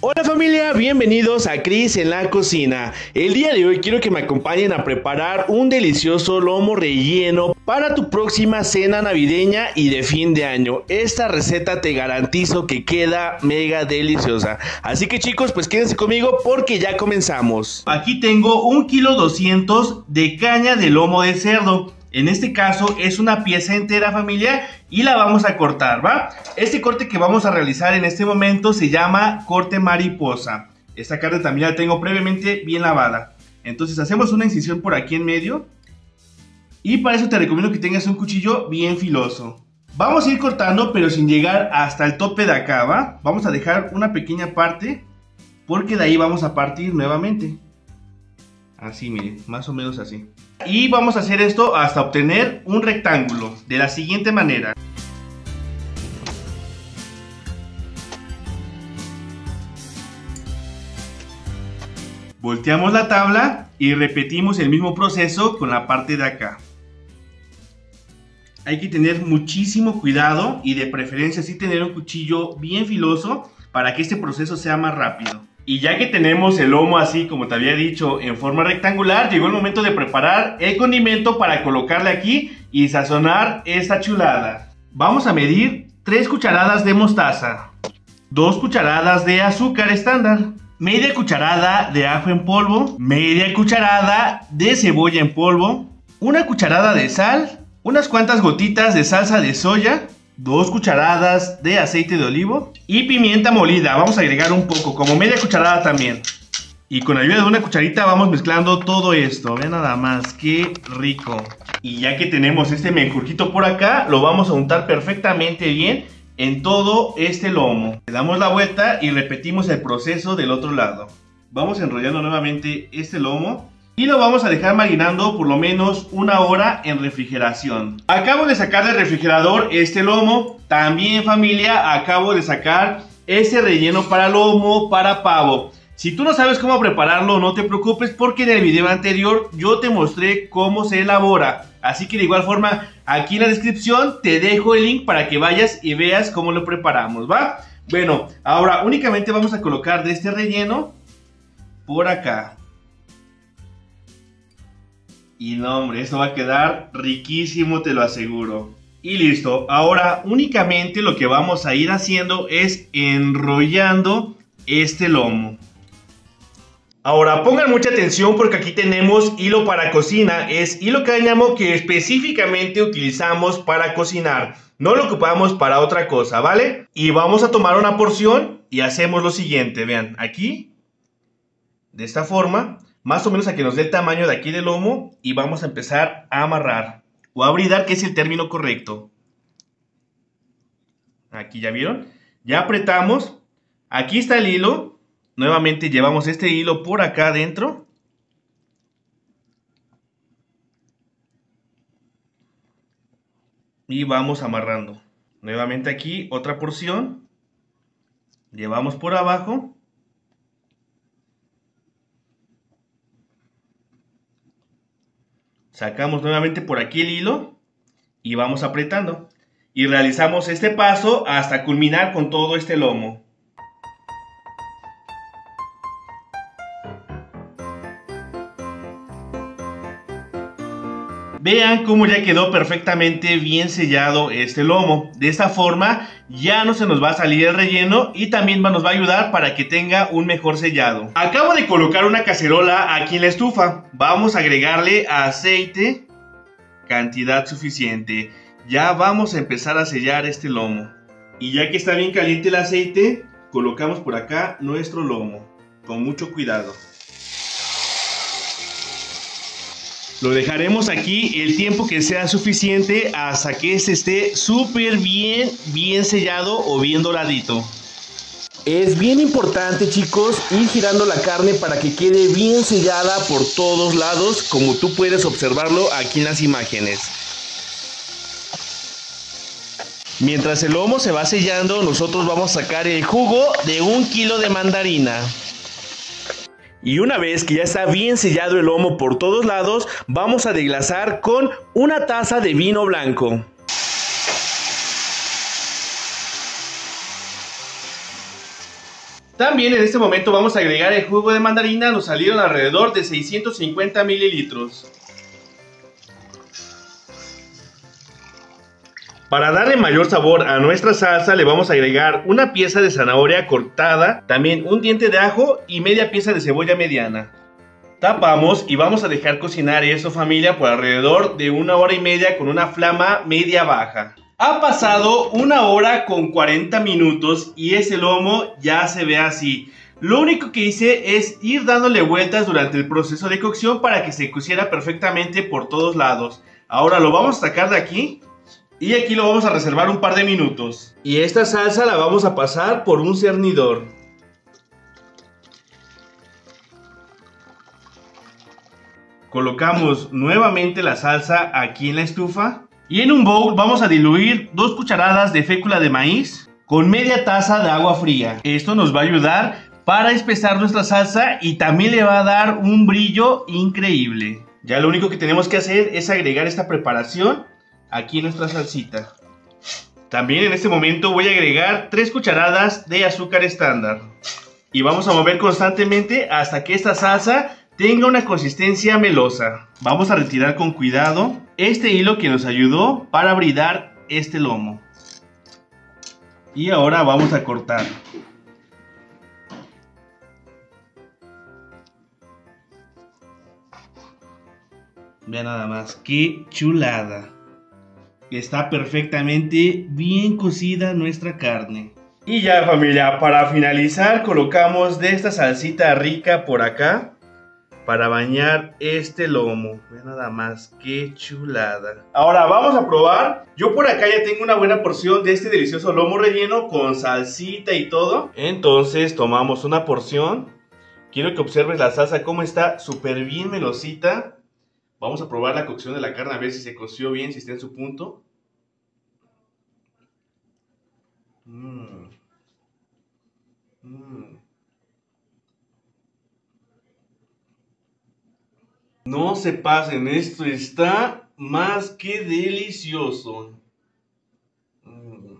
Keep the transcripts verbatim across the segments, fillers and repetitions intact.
Hola familia, bienvenidos a Chris en la cocina. El día de hoy quiero que me acompañen a preparar un delicioso lomo relleno para tu próxima cena navideña y de fin de año. Esta receta te garantizo que queda mega deliciosa. Así que chicos, pues quédense conmigo porque ya comenzamos. Aquí tengo un kilo doscientos de caña de lomo de cerdo. En este caso es una pieza entera, familia, y la vamos a cortar, ¿va? Este corte que vamos a realizar en este momento se llama corte mariposa. Esta carne también la tengo previamente bien lavada. Entonces hacemos una incisión por aquí en medio. Y para eso te recomiendo que tengas un cuchillo bien filoso. Vamos a ir cortando, pero sin llegar hasta el tope de acá, ¿va? Vamos a dejar una pequeña parte, porque de ahí vamos a partir nuevamente. Así, miren, más o menos así. Y vamos a hacer esto hasta obtener un rectángulo, de la siguiente manera. Volteamos la tabla y repetimos el mismo proceso con la parte de acá. Hay que tener muchísimo cuidado y de preferencia sí tener un cuchillo bien filoso para que este proceso sea más rápido. Y ya que tenemos el lomo así como te había dicho en forma rectangular, llegó el momento de preparar el condimento para colocarle aquí y sazonar esta chulada. Vamos a medir tres cucharadas de mostaza, dos cucharadas de azúcar estándar, media cucharada de ajo en polvo, media cucharada de cebolla en polvo, una cucharada de sal, unas cuantas gotitas de salsa de soya, dos cucharadas de aceite de olivo y pimienta molida. Vamos a agregar un poco, como media cucharada también. Y con ayuda de una cucharita vamos mezclando todo esto. Vean nada más, qué rico. Y ya que tenemos este menjurjito por acá, lo vamos a untar perfectamente bien en todo este lomo. Le damos la vuelta y repetimos el proceso del otro lado. Vamos enrollando nuevamente este lomo y lo vamos a dejar marinando por lo menos una hora en refrigeración. Acabo de sacar del refrigerador este lomo. También, familia, acabo de sacar este relleno para lomo, para pavo. Si tú no sabes cómo prepararlo, no te preocupes porque en el video anterior yo te mostré cómo se elabora. Así que de igual forma, aquí en la descripción te dejo el link para que vayas y veas cómo lo preparamos, ¿va? Bueno, ahora únicamente vamos a colocar de este relleno por acá. Y no, hombre, esto va a quedar riquísimo, te lo aseguro. Y listo, ahora únicamente lo que vamos a ir haciendo es enrollando este lomo. Ahora pongan mucha atención porque aquí tenemos hilo para cocina. Es hilo cáñamo que específicamente utilizamos para cocinar. No lo ocupamos para otra cosa, ¿vale? Y vamos a tomar una porción y hacemos lo siguiente. Vean, aquí, de esta forma, más o menos a que nos dé el tamaño de aquí del lomo, y vamos a empezar a amarrar o a abridar, que es el término correcto. Aquí ya vieron, ya apretamos, aquí está el hilo, nuevamente llevamos este hilo por acá adentro y vamos amarrando. Nuevamente aquí otra porción, llevamos por abajo. Sacamos nuevamente por aquí el hilo y vamos apretando. Y realizamos este paso hasta culminar con todo este lomo. Vean cómo ya quedó perfectamente bien sellado este lomo. De esta forma ya no se nos va a salir el relleno y también nos va a ayudar para que tenga un mejor sellado. Acabo de colocar una cacerola aquí en la estufa. Vamos a agregarle aceite, cantidad suficiente. Ya vamos a empezar a sellar este lomo. Y ya que está bien caliente el aceite, colocamos por acá nuestro lomo con mucho cuidado. Lo dejaremos aquí el tiempo que sea suficiente hasta que este esté súper bien, bien sellado o bien doradito. Es bien importante, chicos, ir girando la carne para que quede bien sellada por todos lados, como tú puedes observarlo aquí en las imágenes. Mientras el lomo se va sellando, nosotros vamos a sacar el jugo de un kilo de mandarina. Y una vez que ya está bien sellado el lomo por todos lados, vamos a deglasar con una taza de vino blanco. También en este momento vamos a agregar el jugo de mandarina. Nos salieron alrededor de seiscientos cincuenta mililitros. Para darle mayor sabor a nuestra salsa le vamos a agregar una pieza de zanahoria cortada, también un diente de ajo y media pieza de cebolla mediana. Tapamos y vamos a dejar cocinar eso, familia, por alrededor de una hora y media con una flama media baja. Ha pasado una hora con cuarenta minutos y ese lomo ya se ve así. Lo único que hice es ir dándole vueltas durante el proceso de cocción para que se cociera perfectamente por todos lados. Ahora lo vamos a sacar de aquí. Y aquí lo vamos a reservar un par de minutos. Y esta salsa la vamos a pasar por un cernidor. Colocamos nuevamente la salsa aquí en la estufa. Y en un bowl vamos a diluir dos cucharadas de fécula de maíz con media taza de agua fría. Esto nos va a ayudar para espesar nuestra salsa y también le va a dar un brillo increíble. Ya lo único que tenemos que hacer es agregar esta preparación aquí en nuestra salsita. También en este momento voy a agregar tres cucharadas de azúcar estándar. Y vamos a mover constantemente hasta que esta salsa tenga una consistencia melosa. Vamos a retirar con cuidado este hilo que nos ayudó para bridar este lomo. Y ahora vamos a cortar. Vean nada más, qué chulada. Está perfectamente bien cocida nuestra carne. Y ya, familia, para finalizar colocamos de esta salsita rica por acá para bañar este lomo. Vean nada más, qué chulada. Ahora vamos a probar. Yo por acá ya tengo una buena porción de este delicioso lomo relleno con salsita y todo. Entonces tomamos una porción. Quiero que observes la salsa cómo está súper bien melosita. Vamos a probar la cocción de la carne, a ver si se coció bien, si está en su punto. Mm. Mm. No se pasen, esto está más que delicioso. Mm.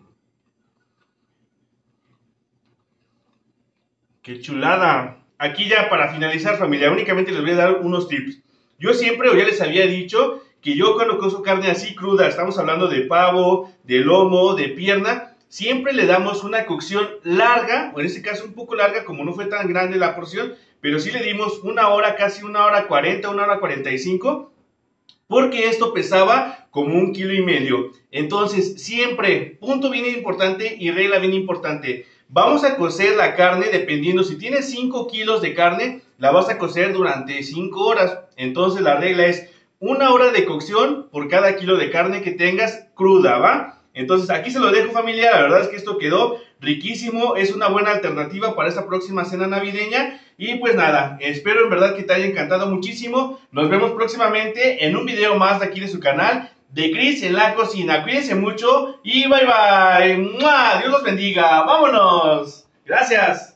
¡Qué chulada! Aquí ya para finalizar, familia, únicamente les voy a dar unos tips. Yo siempre, o ya les había dicho, que yo cuando cozo carne así cruda, estamos hablando de pavo, de lomo, de pierna, siempre le damos una cocción larga, o en este caso un poco larga, como no fue tan grande la porción, pero sí le dimos una hora, casi una hora cuarenta, una hora cuarenta y cinco, porque esto pesaba como un kilo y medio. Entonces, siempre, punto bien importante y regla bien importante, vamos a cocer la carne dependiendo, si tienes cinco kilos de carne, la vas a cocer durante cinco horas. Entonces la regla es una hora de cocción por cada kilo de carne que tengas cruda, ¿va? Entonces aquí se lo dejo, familia, la verdad es que esto quedó riquísimo, es una buena alternativa para esta próxima cena navideña. Y pues nada, espero en verdad que te haya encantado muchísimo. Nos vemos próximamente en un video más de aquí de su canal, de Chris en la cocina. Cuídense mucho y bye bye. ¡Mua! Dios los bendiga. ¡Vámonos! Gracias.